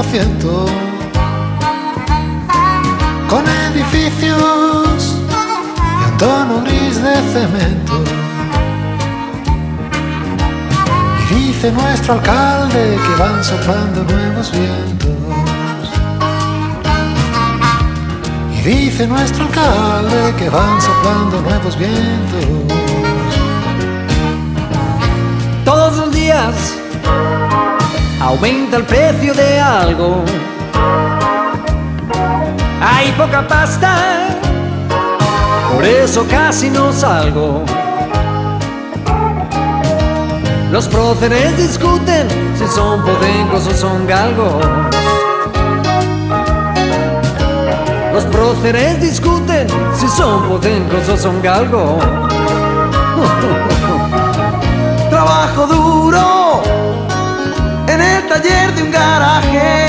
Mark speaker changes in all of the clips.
Speaker 1: 1900, con edificios de un tono gris de cemento. Y dice nuestro alcalde que van soplando nuevos vientos. Y dice nuestro alcalde que van soplando nuevos vientos.
Speaker 2: Todos los días aumenta el precio de algo. Hay poca pasta, por eso casi no salgo. Los próceres discuten si son podencos o son galgos. Los próceres discuten si son podencos o son galgos.
Speaker 3: Trabajo duro en el taller de un garaje.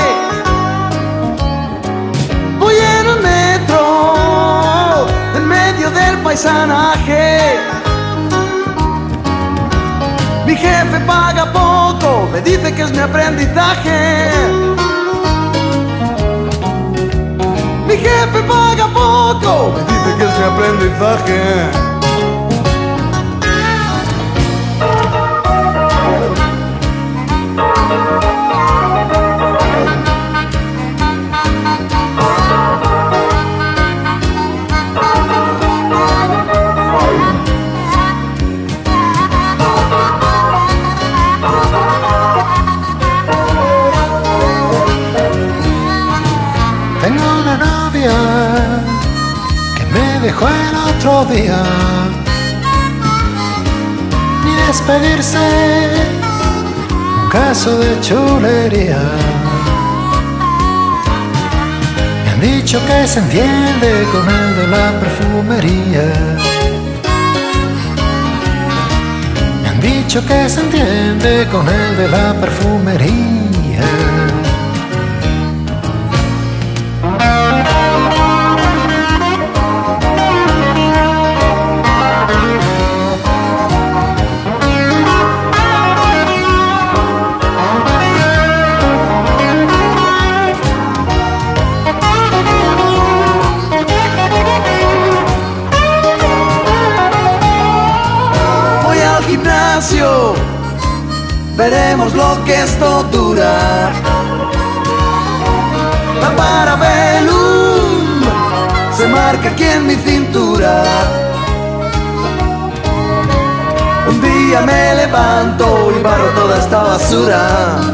Speaker 3: Voy en el metro, en medio del paisanaje. Mi jefe paga poco, me dice que es mi aprendizaje. Mi jefe paga poco, me dice que es mi aprendizaje.
Speaker 1: Tengo una novia que me dejó el otro día. Ni despedirse, un caso de chulería. Me han dicho que se entiende con el de la perfumería. Me han dicho que se entiende con el de la perfumería.
Speaker 3: Gimnasio, veremos lo que esto dura. La Parabellum se marca aquí en mi cintura. Un día me levanto y barro toda esta basura.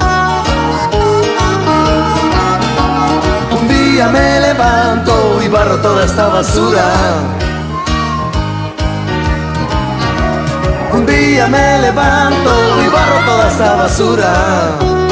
Speaker 3: Un día me levanto y barro toda esta basura. Un día me levanto y barro toda esta basura.